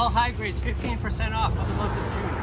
All high grades, 15% off for the month of June.